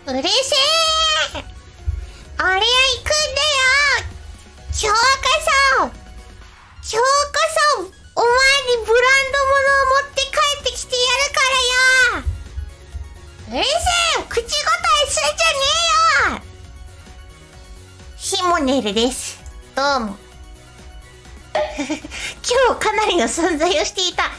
うるせえ。俺は行くんだよ。今日こそお前にブランド物を持って帰ってきてやるからよ。うるせえ。口答えするんじゃねえよ。ヒモネルです。どうも。今日かなりの存在をしていた。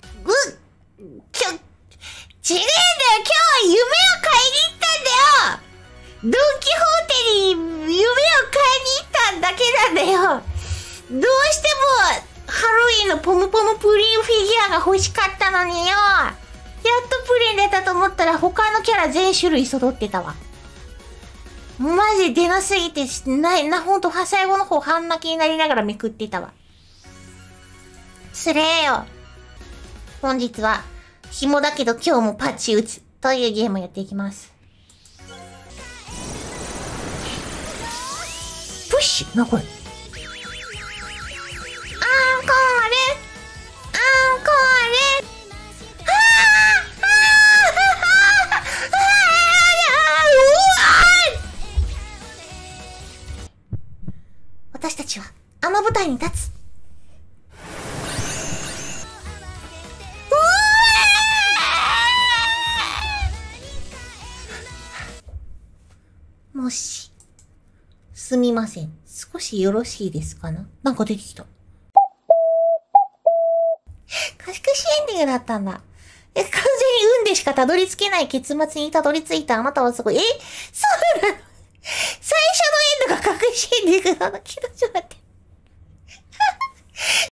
違えんだよ。今日は夢を買いに行ったんだよ。ドンキホーテに夢を買いに行っただけなんだよ。どうしてもハロウィンのポムポムプリンフィギュアが欲しかったのによ。やっとプリン出たと思ったら他のキャラ全種類揃ってたわ。マジ出なすぎてほんと最後の方半泣きになりながらめくってたわ。つれえよ。本日は紐だけど今日もパッチ打つというゲームをやっていきます。プッシュなこれ。アンコール私たちはあの舞台に立つ。もし、すみません。少しよろしいですかな？なんか出てきた。賢しエンディングだったんだ。完全に運でしかたどり着けない結末にたどり着いたあなたはすごい。そうなの？最初のエンドが隠しエンディングなのけど、ちょっと待って。